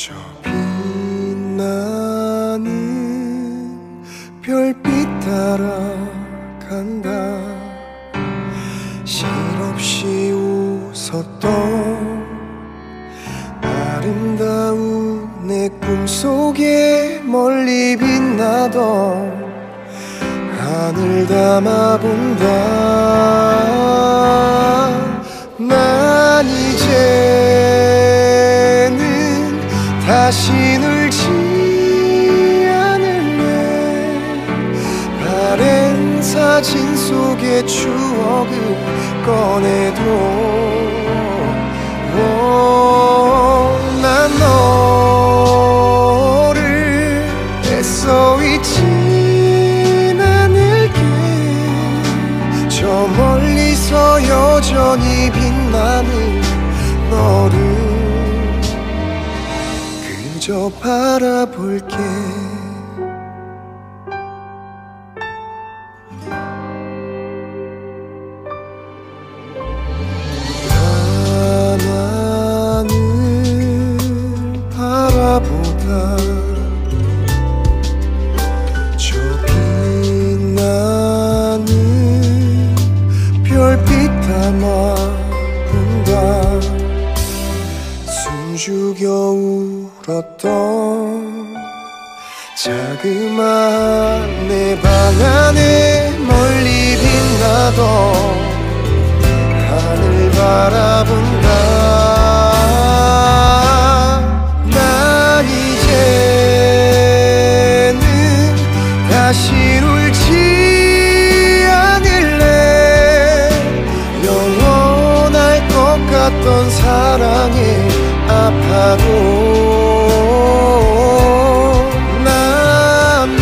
저 빛나는 별빛 따라간다. 실없이 웃었던 아름다운 내 꿈속에 멀리 빛나던 하늘 담아본다. 난 이제는 다시 울지 않을래. 바랜 사진 속의 추억을 꺼내도 난 너를 애써 잊진 않을게. 저 멀리서 여전히 빛나는 너를 그저 바라볼게. 하나를 바라보다 저 빛나는 별빛 담아본다. 숨죽여 울었던 자그마한 내 방 안에 멀리 빛나던 하늘 바라본다. 난 이제는 다시 울지 않을래. 영원할 것 같던 사랑에 아파도 난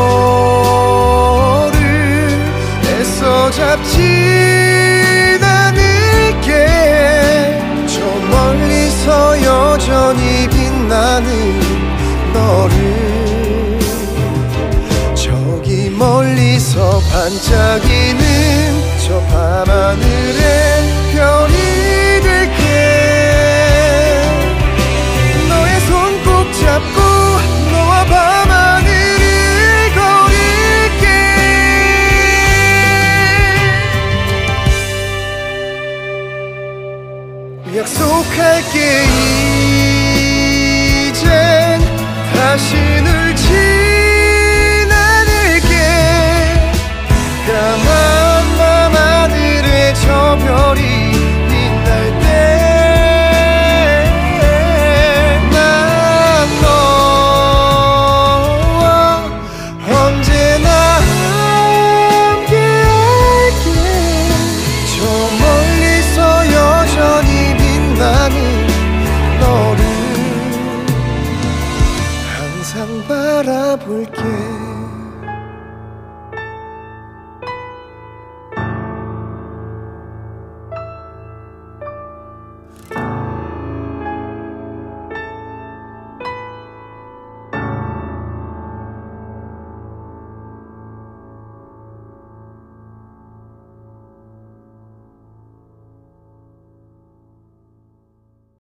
너를 애써 잡진 않을게. 저 멀리서 여전히 빛나는 너를 저기 멀리서 반짝이는 저 밤하늘의 별이 될게. 너의 손 꼭 잡고 너와 밤하늘을 거닐게. 약속할게. 이젠 다시 울진 않을게. 까만 밤하늘에 저 별이 빛날 때 난 너와 언제나 함께할게. 저 멀리서 여전히 빛나는 너를 항상 바라볼게.